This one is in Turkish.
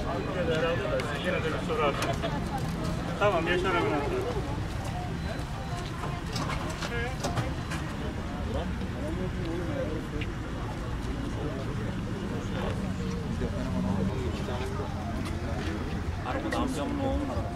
Türkiye'de herhalde de siz yine de bir sorarsınız. Tamam, Yaşar hemen atıyor. Arkada amcamın oğlu var.